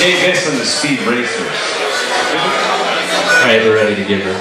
JAYCE and the SPEEDRACERS. Alright, we're ready to give her.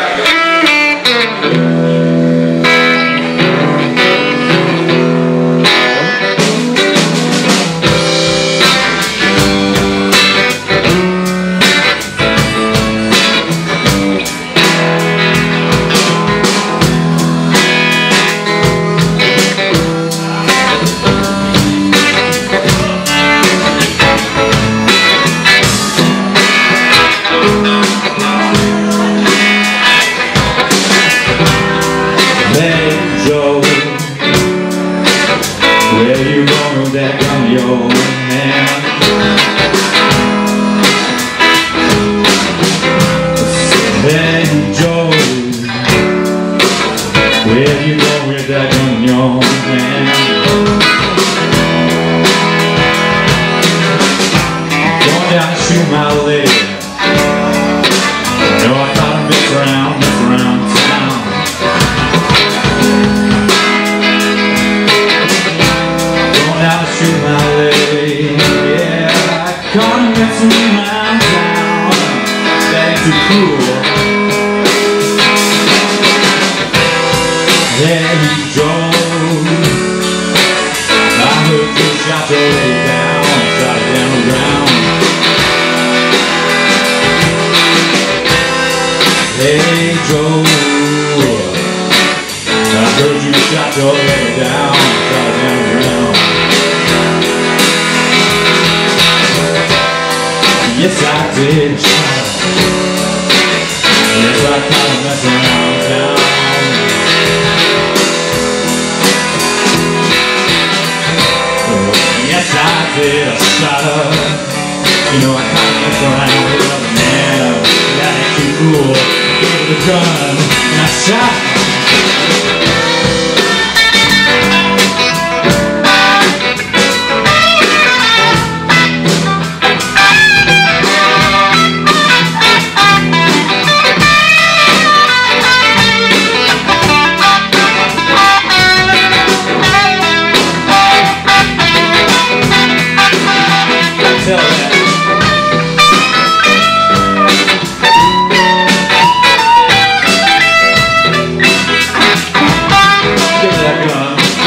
Where you going with that gun, yo, man? Hey, Joe, where you going with that gun, yo, man? Going down to shoot my leg. You know I gotta mess around town. Shoot my leg, yeah, I can't mess around town. That ain't too cool. Hey, Joe, I heard you shot your leg down, shot it down the ground. Hey, Joe, I heard you shot your leg down, shot it down the ground. Yes, I did. Yes, I kinda mess around town. Yes, I did. I shot her. You know, I kinda mess around with other man. That ain't too cool. Gave her the gun and I shot her. Tell that. Give me that gun.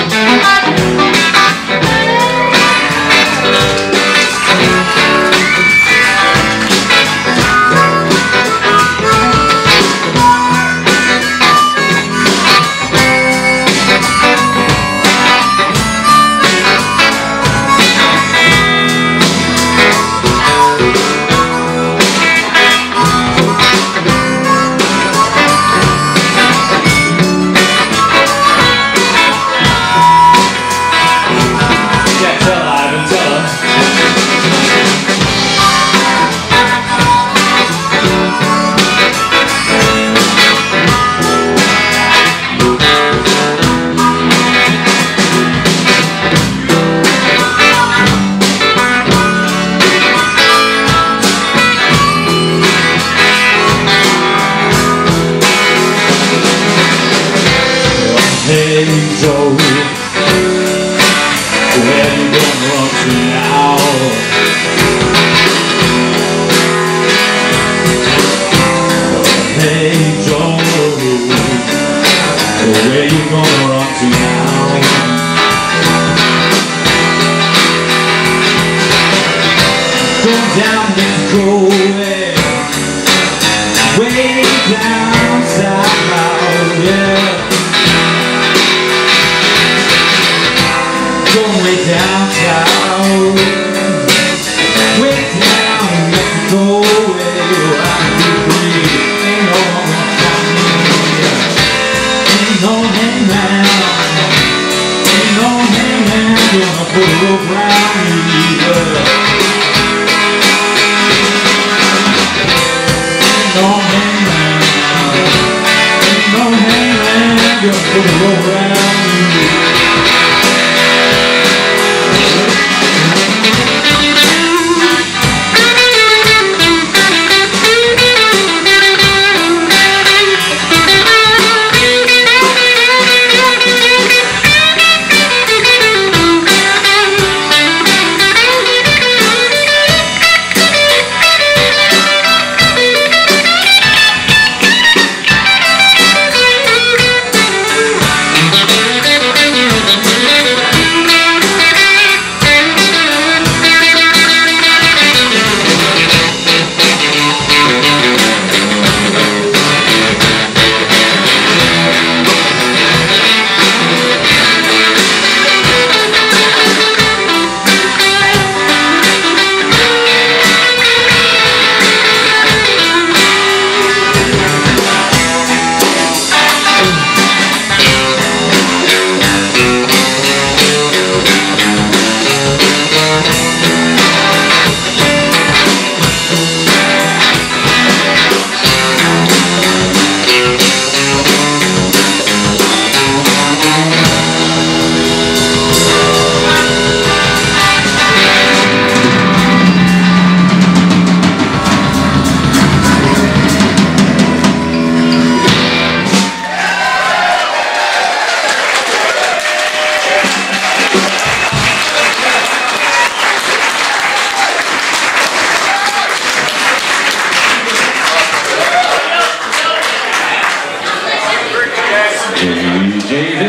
Hey Joe, where you gonna run to now? Hey Joe, where you gonna run to now? Go down Mexico way down south, yeah. Way down south, way down Mexico, way around the free. Ain't no one from me, ain't no hangman, ain't no hangman gonna put a rope around me either. Ain't no hangman, ain't no hangman gonna put a rope around me.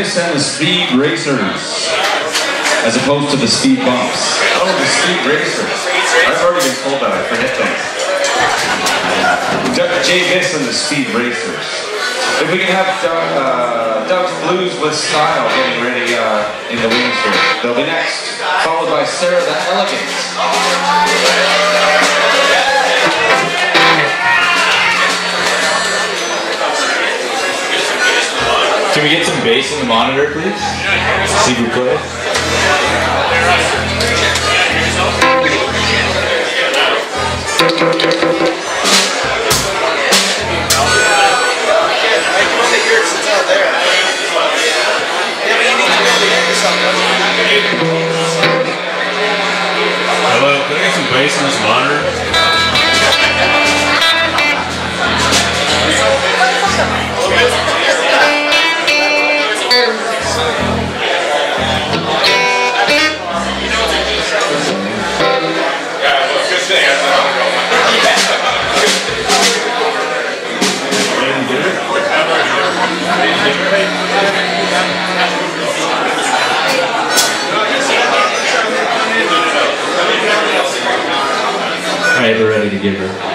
JAYCE and the SPEEDRACERS, as opposed to the speed bumps. Oh, the SPEEDRACERS. I've already been told that. I forget things. JAYCE and the SPEEDRACERs. If we can have Doug's Blues with Style getting ready in the wings here. They'll be next, followed by Sarah the Elegant. Can we get some bass in the monitor, please? See who plays. Hello, can I get some bass in this monitor? Alright, we're ready to give her.